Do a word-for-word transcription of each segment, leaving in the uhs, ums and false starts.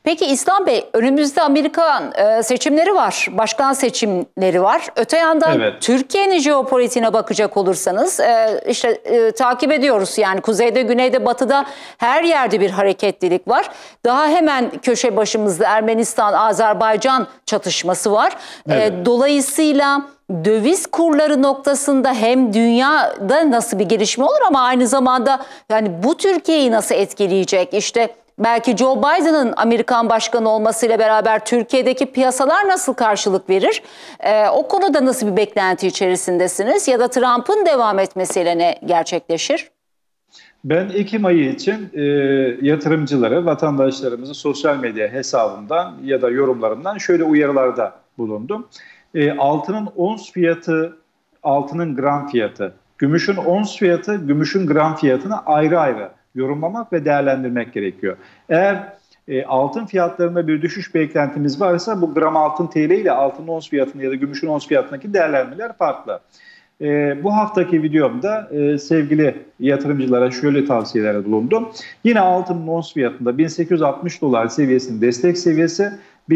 Peki İslam Bey, önümüzde Amerikan e, seçimleri var, başkan seçimleri var. Öte yandan Evet. Türkiye'nin jeopolitiğine bakacak olursanız e, işte e, takip ediyoruz. Yani kuzeyde, güneyde, batıda her yerde bir hareketlilik var. Daha hemen köşe başımızda Ermenistan-Azerbaycan çatışması var. Evet. E, dolayısıyla döviz kurları noktasında hem dünyada nasıl bir gelişme olur ama aynı zamanda yani bu Türkiye'yi nasıl etkileyecek? İşte belki Joe Biden'ın Amerikan başkanı olmasıyla beraber Türkiye'deki piyasalar nasıl karşılık verir? Ee, o konuda nasıl bir beklenti içerisindesiniz? Ya da Trump'ın devam etmesiyle ne gerçekleşir? Ben Ekim ayı için e, yatırımcıları, vatandaşlarımızı sosyal medya hesabımdan ya da yorumlarımdan şöyle uyarılarda bulundum. E, altının ons fiyatı, altının gram fiyatı, gümüşün ons fiyatı, gümüşün gram fiyatını ayrı ayrı yorumlamak ve değerlendirmek gerekiyor. Eğer e, altın fiyatlarında bir düşüş beklentimiz varsa bu gram altın T L ile altın ons fiyatını ya da gümüşün ons fiyatındaki değerlendirmeler farklı. E, bu haftaki videomda e, sevgili yatırımcılara şöyle tavsiyelerde bulundum. Yine altının ons fiyatında bin sekiz yüz altmış dolar seviyesinin destek seviyesi,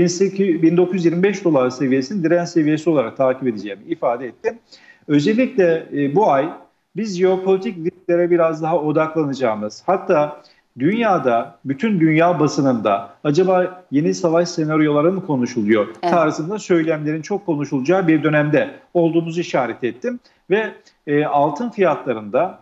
bin dokuz yüz yirmi beş dolar seviyesinin direnç seviyesi olarak takip edeceğimi ifade ettim. Özellikle e, bu ay biz jeopolitik risklere biraz daha odaklanacağımız, hatta dünyada, bütün dünya basınında acaba yeni savaş senaryoları mı konuşuluyor evet. tarzında söylemlerin çok konuşulacağı bir dönemde olduğumuzu işaret ettim. Ve e, altın fiyatlarında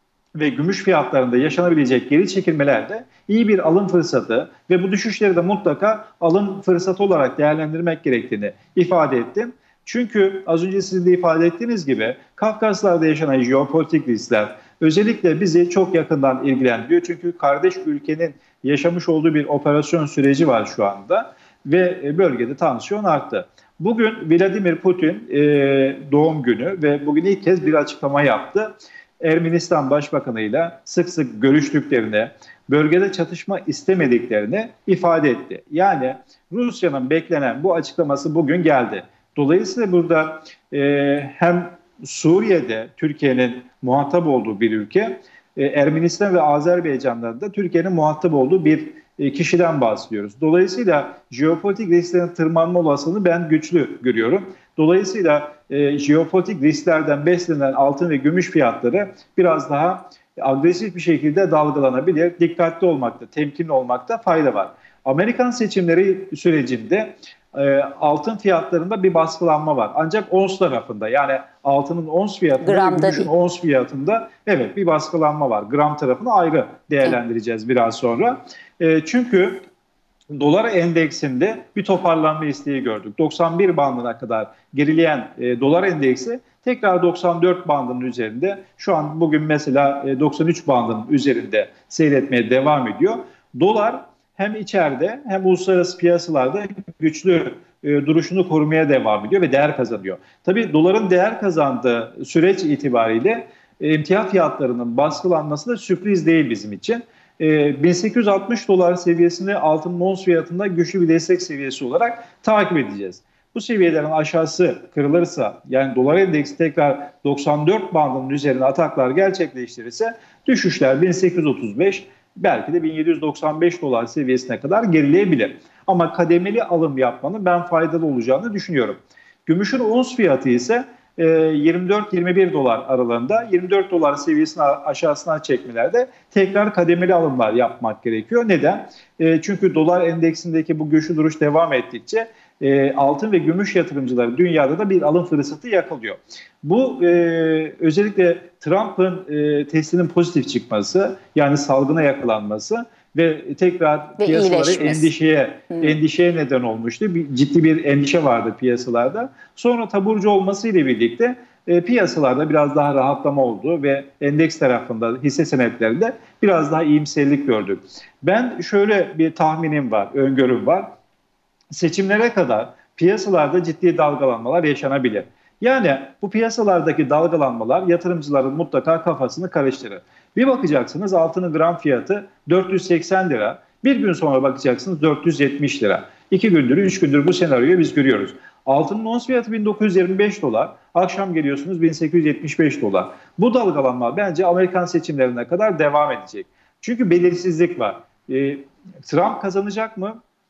ve gümüş fiyatlarında yaşanabilecek geri çekilmelerde iyi bir alım fırsatı ve bu düşüşleri de mutlaka alım fırsatı olarak değerlendirmek gerektiğini ifade ettim. Çünkü az önce sizin de ifade ettiğiniz gibi Kafkaslar'da yaşanan jeopolitik riskler özellikle bizi çok yakından ilgilendiriyor. Çünkü kardeş ülkenin yaşamış olduğu bir operasyon süreci var şu anda ve bölgede tansiyon arttı. Bugün Vladimir Putin e, doğum günü ve bugün ilk kez bir açıklama yaptı. Ermenistan Başbakanı'yla sık sık görüştüklerini, bölgede çatışma istemediklerini ifade etti. Yani Rusya'nın beklenen bu açıklaması bugün geldi. Dolayısıyla burada e, hem Suriye'de Türkiye'nin muhatap olduğu bir ülke, e, Ermenistan ve Azerbaycan'da da Türkiye'nin muhatap olduğu bir e, kişiden bahsediyoruz. Dolayısıyla jeopolitik risklerin tırmanma olasılığını ben güçlü görüyorum. Dolayısıyla e, jeopolitik risklerden beslenen altın ve gümüş fiyatları biraz daha agresif bir şekilde dalgalanabilir. Dikkatli olmakta, temkinli olmakta fayda var. Amerikan seçimleri sürecinde e, altın fiyatlarında bir baskılanma var. Ancak ons tarafında, yani altının ons fiyatında, Gramda gümüşün değil. ons fiyatında evet bir baskılanma var. Gram tarafını ayrı değerlendireceğiz biraz sonra. E, çünkü dolar endeksinde bir toparlanma isteği gördük. doksan bir bandına kadar gerileyen e, dolar endeksi tekrar doksan dört bandının üzerinde. Şu an bugün mesela e, doksan üç bandının üzerinde seyretmeye devam ediyor. Dolar hem içeride hem uluslararası piyasalarda güçlü e, duruşunu korumaya devam ediyor ve değer kazanıyor. Tabii doların değer kazandığı süreç itibariyle e, emtia fiyatlarının baskılanması da sürpriz değil bizim için. E, bin sekiz yüz altmış dolar seviyesini altının ons fiyatında güçlü bir destek seviyesi olarak takip edeceğiz. Bu seviyelerin aşağısı kırılırsa, yani dolar endeksi tekrar doksan dört bandının üzerine ataklar gerçekleştirirse düşüşler bin sekiz yüz otuz beş, belki de bin yedi yüz doksan beş dolar seviyesine kadar gerileyebilir. Ama kademeli alım yapmanın ben faydalı olacağını düşünüyorum. Gümüşün ons fiyatı ise yirmi dört yirmi bir dolar aralığında, yirmi dört dolar seviyesini aşağısına çekmelerde tekrar kademeli alımlar yapmak gerekiyor. Neden? Çünkü dolar endeksindeki bu güçlü duruş devam ettikçe altın ve gümüş yatırımcıları dünyada da bir alım fırsatı yakalıyor. Bu özellikle Trump'ın testinin pozitif çıkması, yani salgına yakalanması ve tekrar ve piyasaları endişeye hmm. endişeye neden olmuştu. Bir, ciddi bir endişe vardı piyasalarda. Sonra taburcu olmasıyla birlikte e, piyasalarda biraz daha rahatlama oldu ve endeks tarafında, hisse senetlerinde biraz daha iyimserlik gördük. Ben şöyle bir tahminim var, öngörüm var. Seçimlere kadar piyasalarda ciddi dalgalanmalar yaşanabilir. Yani bu piyasalardaki dalgalanmalar yatırımcıların mutlaka kafasını karıştırır. Bir bakacaksınız altının gram fiyatı dört yüz seksen lira. Bir gün sonra bakacaksınız dört yüz yetmiş lira. İki gündür, üç gündür bu senaryoyu biz görüyoruz. Altının ons fiyatı bin dokuz yüz yirmi beş dolar. Akşam geliyorsunuz bin sekiz yüz yetmiş beş dolar. Bu dalgalanma bence Amerikan seçimlerine kadar devam edecek. Çünkü belirsizlik var. Ee, Trump kazanacak mı?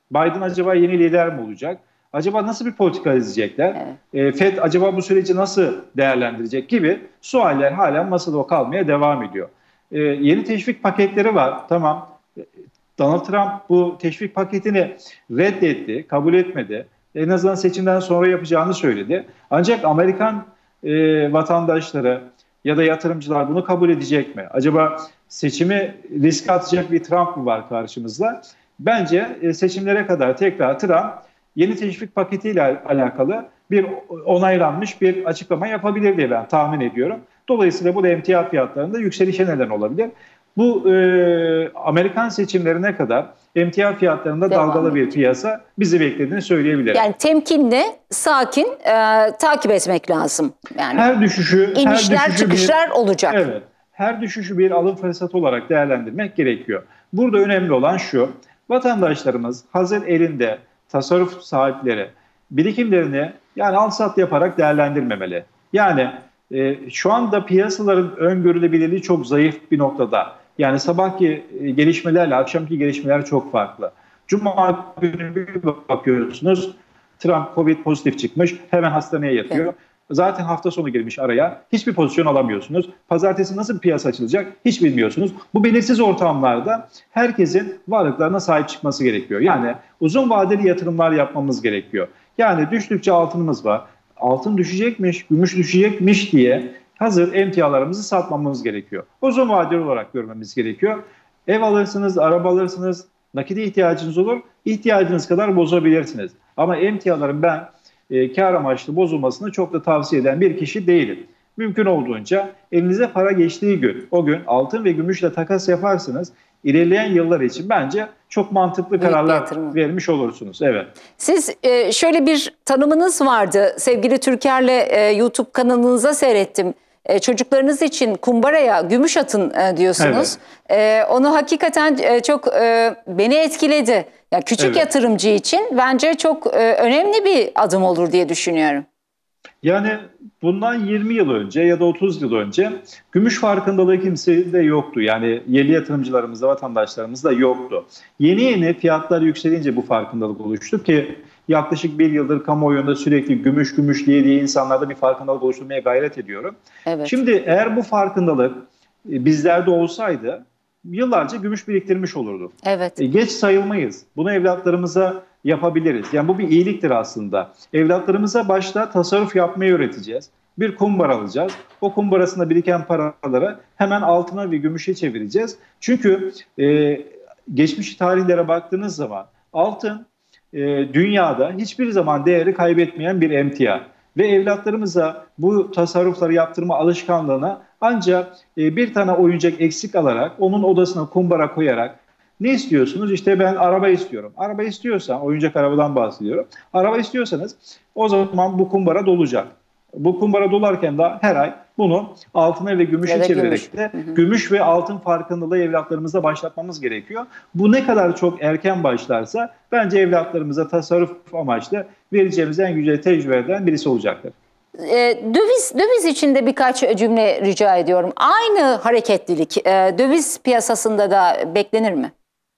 Biden acaba yeni lider mi olacak? Acaba nasıl bir politika izleyecekler? Evet. E, Fed acaba bu süreci nasıl değerlendirecek gibi sualler halen masada kalmaya devam ediyor. E, yeni teşvik paketleri var. Tamam. Donald Trump bu teşvik paketini reddetti, kabul etmedi. En azından seçimden sonra yapacağını söyledi. Ancak Amerikan e, vatandaşları ya da yatırımcılar bunu kabul edecek mi? Acaba seçimi riske atacak bir Trump mı var karşımızda? Bence e, seçimlere kadar tekrar Trump yeni teşvik paketiyle alakalı bir onaylanmış bir açıklama yapabilir diye ben tahmin ediyorum. Dolayısıyla bu da emtia fiyatlarında yükselişe neden olabilir. Bu e, Amerikan seçimlerine kadar emtia fiyatlarında Devam dalgalı bir piyasa bizi beklediğini söyleyebilirim. Yani temkinli, sakin e, takip etmek lazım. Yani her düşüşü, inişler, her düşüşü çıkışlar bir, olacak. Evet, her düşüşü bir alım fırsatı olarak değerlendirmek gerekiyor. Burada önemli olan şu: vatandaşlarımız hazır elinde tasarruf sahipleri birikimlerini yani al sat yaparak değerlendirmemeli. Yani e, şu anda piyasaların öngörülebilirliği çok zayıf bir noktada. Yani sabahki gelişmelerle akşamki gelişmeler çok farklı. Cuma günü bir bakıyorsunuz, Trump Covid pozitif çıkmış, hemen hastaneye yatıyor. Evet. Zaten hafta sonu girmiş araya, hiçbir pozisyon alamıyorsunuz. Pazartesi nasıl bir piyasa açılacak hiç bilmiyorsunuz. Bu belirsiz ortamlarda herkesin varlıklarına sahip çıkması gerekiyor. Yani uzun vadeli yatırımlar yapmamız gerekiyor. Yani düştükçe altınımız var, altın düşecekmiş, gümüş düşecekmiş diye hazır emtialarımızı satmamamız gerekiyor. Uzun vadeli olarak görmemiz gerekiyor. Ev alırsınız, araba alırsınız, nakide ihtiyacınız olur, ihtiyacınız kadar bozabilirsiniz. Ama emtiaların ben e, kar amaçlı bozulmasını çok da tavsiye eden bir kişi değilim. Mümkün olduğunca elinize para geçtiği gün, o gün altın ve gümüşle takas yaparsınız. İlerleyen yıllar için bence çok mantıklı Büyük kararlar vermiş olursunuz. Evet. Siz e, şöyle bir tanımınız vardı. Sevgili Türker'le e, YouTube kanalınıza seyrettim. E, çocuklarınız için kumbaraya gümüş atın e, diyorsunuz. Evet. E, onu hakikaten e, çok e, beni etkiledi. Yani küçük evet. yatırımcı için bence çok e, önemli bir adım olur diye düşünüyorum. Yani bundan yirmi yıl önce ya da otuz yıl önce gümüş farkındalığı kimsede yoktu. Yani yerli yatırımcılarımızda, vatandaşlarımızda yoktu. Yeni yeni fiyatlar yükselince bu farkındalık oluştu ki yaklaşık bir yıldır kamuoyunda sürekli gümüş gümüş diye diye insanlarda bir farkındalık oluşturmaya gayret ediyorum. Evet. Şimdi eğer bu farkındalık bizlerde olsaydı yıllarca gümüş biriktirmiş olurdu. Evet. E, geç sayılmayız. Bunu evlatlarımıza yapabiliriz. Yani bu bir iyiliktir aslında. Evlatlarımıza başta tasarruf yapmayı öğreteceğiz. Bir kumbara alacağız. O kumbarasında biriken paraları hemen altına ve gümüşe çevireceğiz. Çünkü e, geçmiş tarihlere baktığınız zaman altın e, dünyada hiçbir zaman değeri kaybetmeyen bir emtia. Ve evlatlarımıza bu tasarrufları yaptırma alışkanlığına ancak e, bir tane oyuncak eksik alarak onun odasına kumbara koyarak ne istiyorsunuz? İşte ben araba istiyorum. Araba istiyorsan, oyuncak arabadan bahsediyorum. Araba istiyorsanız o zaman bu kumbara dolacak. Bu kumbara dolarken de her ay bunu altına ve gümüşe evet, çevirerek de gümüş. gümüş ve altın farkındalığı evlatlarımıza başlatmamız gerekiyor. Bu ne kadar çok erken başlarsa bence evlatlarımıza tasarruf amaçlı vereceğimiz en güzel tecrübelerden birisi olacaktır. E, döviz döviz içinde birkaç cümle rica ediyorum. Aynı hareketlilik e, döviz piyasasında da beklenir mi?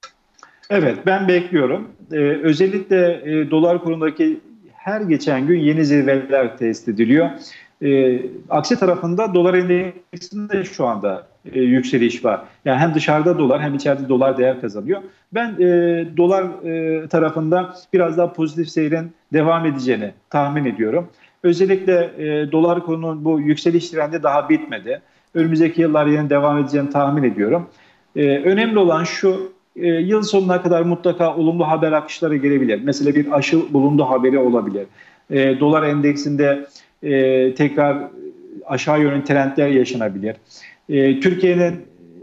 Evet, ben bekliyorum. Ee, özellikle e, dolar kurundaki her geçen gün yeni zirveler test ediliyor. E, aksi tarafında dolar endeksinde şu anda e, yükseliş var. Yani hem dışarıda dolar hem içeride dolar değer kazanıyor. Ben e, dolar e, tarafında biraz daha pozitif seyrin devam edeceğini tahmin ediyorum. Özellikle e, dolar kurunun bu yükseliş trendi daha bitmedi. Önümüzdeki yıllar yine devam edeceğini tahmin ediyorum. E, önemli olan şu, e, yıl sonuna kadar mutlaka olumlu haber akışları gelebilir. Mesela bir aşı bulundu haberi olabilir. E, dolar endeksinde e, tekrar aşağı yönlü trendler yaşanabilir. E, Türkiye'nin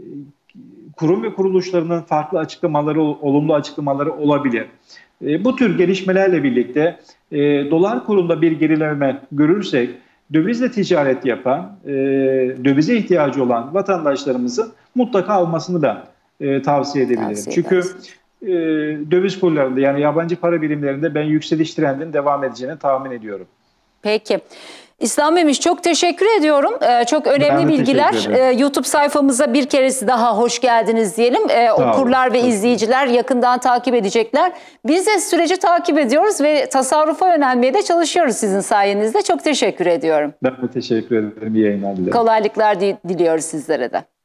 kurum ve kuruluşlarının farklı açıklamaları, olumlu açıklamaları olabilir. E, bu tür gelişmelerle birlikte e, dolar kurunda bir gerileme görürsek dövizle ticaret yapan, e, dövize ihtiyacı olan vatandaşlarımızın mutlaka almasını ben e, tavsiye edebilirim. Tavsiye Çünkü e, döviz kurlarında yani yabancı para birimlerinde ben yükseliş trendinin devam edeceğini tahmin ediyorum. Peki. İslam Memiş, çok teşekkür ediyorum. Ee, çok önemli bilgiler. Ee, YouTube sayfamıza bir keresi daha hoş geldiniz diyelim. Ee, okurlar ve izleyiciler yakından takip edecekler. Biz de süreci takip ediyoruz ve tasarrufa yönelmeye de çalışıyoruz sizin sayenizde. Çok teşekkür ediyorum. Ben de teşekkür ederim. İyi yayınlar dilerim. Kolaylıklar diliyoruz sizlere de.